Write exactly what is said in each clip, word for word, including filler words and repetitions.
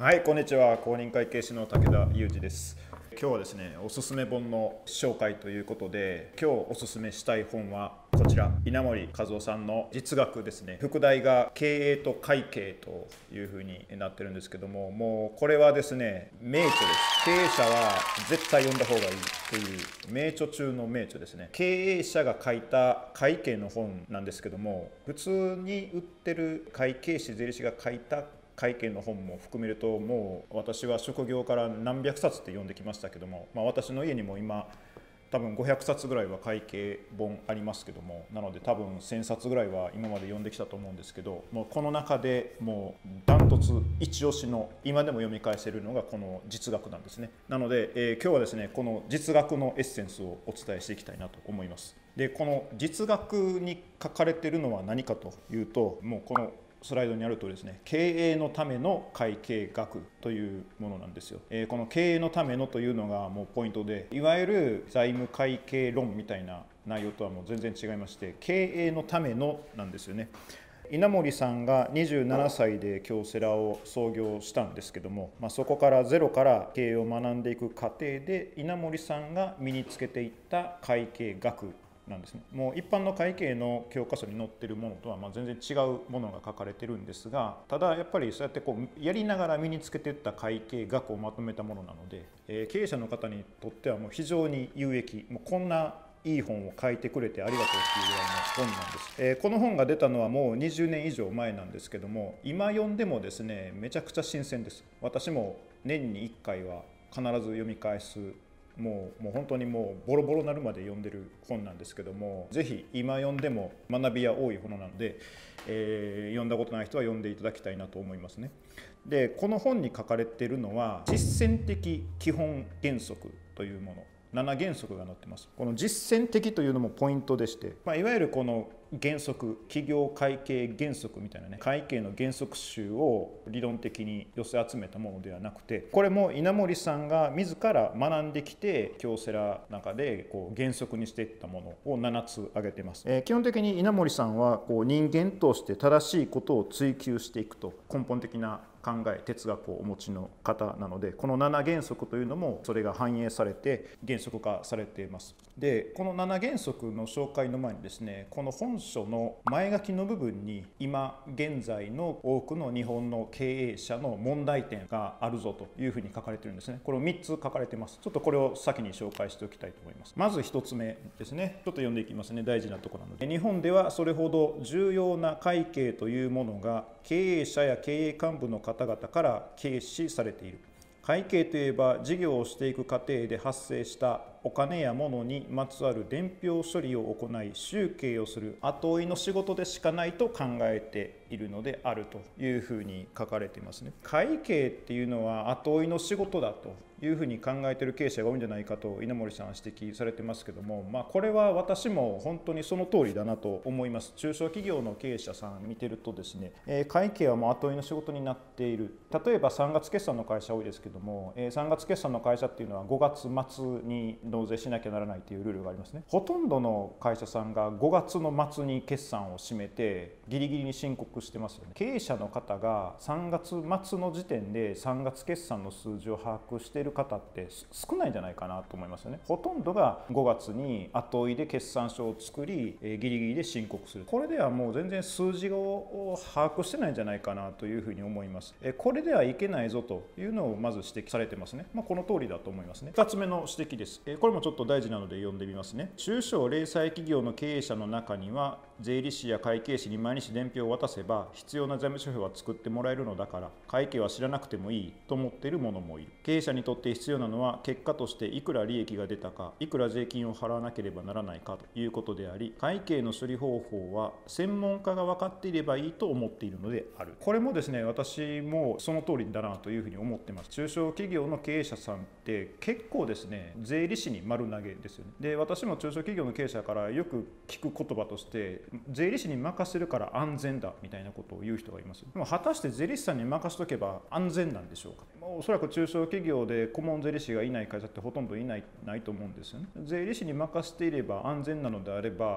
はい、こんにちは。公認会計士の武田裕二です。今日はですね、おすすめ本の紹介ということで、今日おすすめしたい本はこちら、稲森和夫さんの実学ですね。副題が経営と会計というふうになってるんですけども、もうこれはですね、名著です。経営者は絶対読んだ方がいいという名著中の名著ですね。経営者が書いた会計の本なんですけども、普通に売ってる会計士、税理士が書いた会計の本も含めると、もう私は職業から何百冊って読んできましたけども、まあ、私の家にも今多分ごひゃくさつぐらいは会計本ありますけども、なので多分せんさつぐらいは今まで読んできたと思うんですけど、もうこの中でもうダントツ一押しの、今でも読み返せるのがこの実学なんですね。なので、えー、今日はですね、この実学のエッセンスをお伝えしていきたいなと思います。で、この実学に書かれているのは何かというと、もうこのスライドにあるとですね、経営のための会計学というものなんですよ。えー、この経営のためのというのがもうポイントで、いわゆる財務会計論みたいな内容とはもう全然違いまして、経営のためのなんですよね。稲森さんがにじゅうななさいで京セラを創業したんですけども、まあ、そこからゼロから経営を学んでいく過程で稲森さんが身につけていった会計学なんですね。もう一般の会計の教科書に載っているものとはまあ全然違うものが書かれてるんですが、ただやっぱりそうやってこうやりながら身につけていった会計学をまとめたものなので、えー、経営者の方にとってはもう非常に有益、もうこんないい本を書いてくれてありがとうっていうぐらいの本なんです。えー、この本が出たのはもうにじゅうねん以上前なんですけども、今読んでもですね、めちゃくちゃ新鮮です。私も年にいっかいは必ず読み返す、もう、もう本当にもうボロボロになるまで読んでる本なんですけども、ぜひ今読んでも学びは多い本なので、えー、読んだことない人は読んでいただきたいなと思いますね。で、この本に書かれているのは実践的基本原則というもの、なな原則が載ってます。この実践的というのもポイントでして、まあ、いわゆるこの原則、企業会計原則みたいなね、会計の原則集を理論的に寄せ集めたものではなくて、これも稲森さんが自ら学んできて京セラの中でこう原則にしていったものをななつ挙げてます。えー、基本的に稲森さんはこう人間として正しいことを追求していくと根本的な考え、哲学をお持ちの方なので、このなな原則というのもそれが反映されて原則化されています。で、このなな原則の紹介の前にですね、この本書の前書きの部分に今現在の多くの日本の経営者の問題点があるぞというふうに書かれているんですね。これをみっつ書かれています。ちょっとこれを先に紹介しておきたいと思います。まずひとつめですね、ちょっと読んでいきますね。大事なところなので、日本ではそれほど重要な会計というものが経営者や経営幹部の方々から軽視されている。会計といえば事業をしていく過程で発生したお金や物にまつわる伝票処理を行い集計をする後追いの仕事でしかないと考えているのであるというふうに書かれていますね。会計っていうのは後追いの仕事だというふうに考えている経営者が多いんじゃないかと稲森さんは指摘されてますけども、まあ、これは私も本当にその通りだなと思います。中小企業の経営者さん見てるとですね、えー、会計はもう後追いの仕事になっている。例えばさんがつ決算の会社多いですけども、えー、さんがつ決算の会社っていうのはごがつまつに納税しなきゃならないというルールがありますね。ほとんどの会社さんがごがつの末に決算を締めてギリギリに申告してますよね。経営者の方がさんがつまつの時点でさんがつ決算の数字を把握している方って少ないんじゃないかなと思いますよね。ほとんどがごがつに後追いで決算書を作り、ギリギリで申告する。これではもう全然数字を把握してないんじゃないかなというふうに思います。これではいけないぞというのをまず指摘されてますね。まあ、この通りだと思いますね。ふたつめの指摘です。これもちょっと大事なので読んでみますね。中小零細企業の経営者の中には税理士や会計士に毎日伝票を渡せば必要な財務諸表は作ってもらえるのだから会計は知らなくてもいいと思っている者もいる。経営者にとって必要なのは結果としていくら利益が出たか、いくら税金を払わなければならないかということであり、会計の処理方法は専門家が分かっていればいいと思っているのである。これもですね、私もその通りだなというふうに思ってます。中小企業の経営者さんって結構ですね、税理士に丸投げですよね。で、私も中小企業の経営者からよく聞く言葉として、税理士に任せるから安全だみたいなことを言う人がいます。でも果たして税理士さんに任せとけば安全なんでしょうか。おそらく中小企業で顧問税理士がいない会社ってほとんどいない、ないと思うんですよね。税理士に任せていれば安全なのであれば、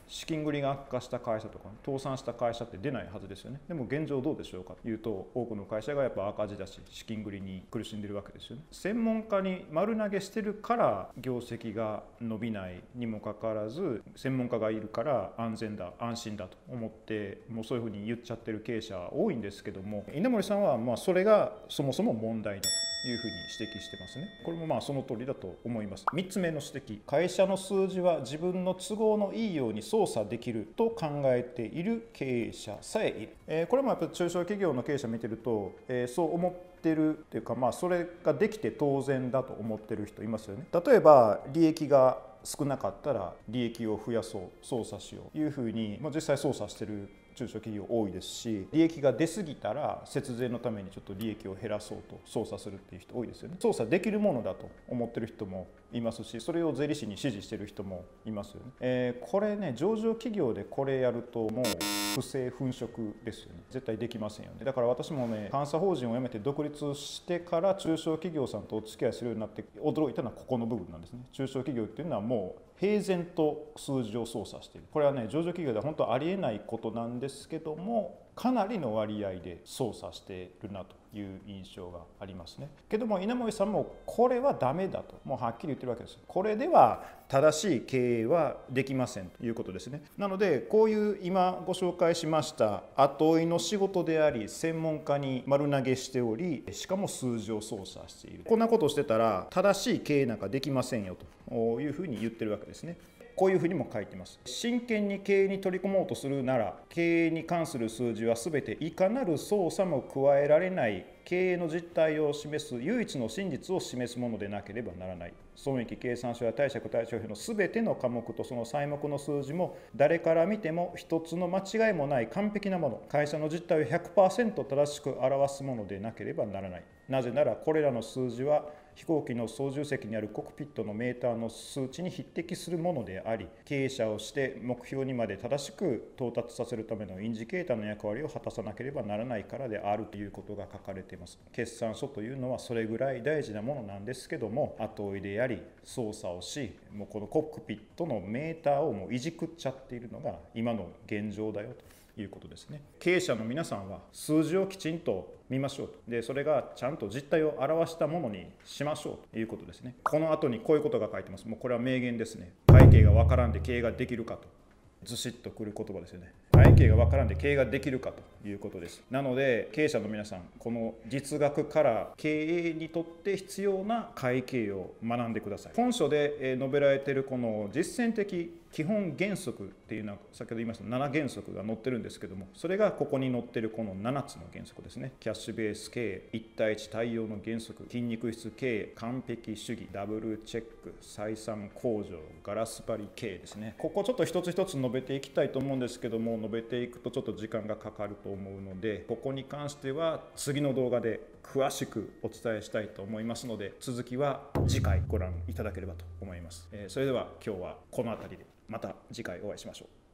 資金繰りが悪化した会社とか、ね、倒産した会社って出ないはずですよね。でも現状どうでしょうかというと、多くの会社がやっぱ赤字だし資金繰りに苦しんでるわけですよね。専門家に丸投げしてるから業績が伸びないにもかかわらず、専門家がいるから安全だ安心だと思ってもうそういうふうに言っちゃってる経営者多いんですけども、稲森さんはまあそれがそもそも問題だというふうに指摘してますね。これもまあその通りだと思います。みっつめの指摘、会社の数字は自分の都合のいいように操作できると考えている経営者さえいる。えー、これもやっぱり中小企業の経営者見てると、えー、そう思ってるっていうか、まあそれができて当然だと思ってる人いますよね。例えば利益が少なかったら利益を増やそう、操作しようというふうに、まあ、実際操作してる中小企業多いですし、利益が出過ぎたら節税のためにちょっと利益を減らそうと操作するっていう人多いですよね。操作できるものだと思ってる人もいますし、それを税理士に指示してる人もいますよね。えー、これね、上場企業でこれやるともう不正粉飾ですよね。絶対できませんよね。だから私もね、監査法人を辞めて独立してから中小企業さんとお付き合いするようになって驚いたのはここの部分なんですね。中小企業っていうのはもう平然と数字を操作している。これはね、上場企業では本当ありえないことなんですけども、かなりの割合で操作しているなという印象がありますね。けども稲森さんもこれはダメだともうはっきり言ってるわけです。これでは正しい経営はできませんということですね。なのでこういう今ご紹介しました後追いの仕事であり、専門家に丸投げしており、しかも数字を操作している。こんなことをしてたら正しい経営なんかできませんよというふうに言ってるわけですね。こういうふうにも書いてます。真剣に経営に取り組もうとするなら、経営に関する数字は全ていかなる操作も加えられない経営の実態を示す唯一の真実を示すものでなければならない。損益計算書や貸借対照表の全ての科目とその細目の数字も誰から見ても一つの間違いもない完璧なもの、会社の実態を ひゃくパーセント 正しく表すものでなければならない。なぜならこれらの数字は飛行機の操縦席にあるコックピットのメーターの数値に匹敵するものであり、経営者をして目標にまで正しく到達させるためのインジケーターの役割を果たさなければならないからであるということが書かれています。決算書というのはそれぐらい大事なものなんですけども、後追いでやり操作をし、もうこのコックピットのメーターをもういじくっちゃっているのが今の現状だよということですね。経営者の皆さんは数字をきちんと見ましょうと。で、それがちゃんと実態を表したものにしましょうということですね。この後にこういうことが書いてます。もうこれは名言ですね。会計がわからんで経営ができるかと。ずしっとくる言葉ですよね。会計がわからんで経営ができるかということです。なので経営者の皆さん、この実学から経営にとって必要な会計を学んでください。本書で述べられているこの実践的基本原則っていうのは先ほど言いましたなな原則が載ってるんですけども、それがここに載ってるこのななつの原則ですね。キャッシュベース経営、いち対いち対応の原則、筋肉質経営、完璧主義、ダブルチェック、採算向上、ガラス張り経営ですね。ここちょっと一つ一つ述べていきたいと思うんですけども、述べていくとちょっと時間がかかると思うので、ここに関しては次の動画で詳しくお伝えしたいと思いますので、続きは次回ご覧いただければと思います。えー、それでは今日はこの辺りで、また次回お会いしましょう。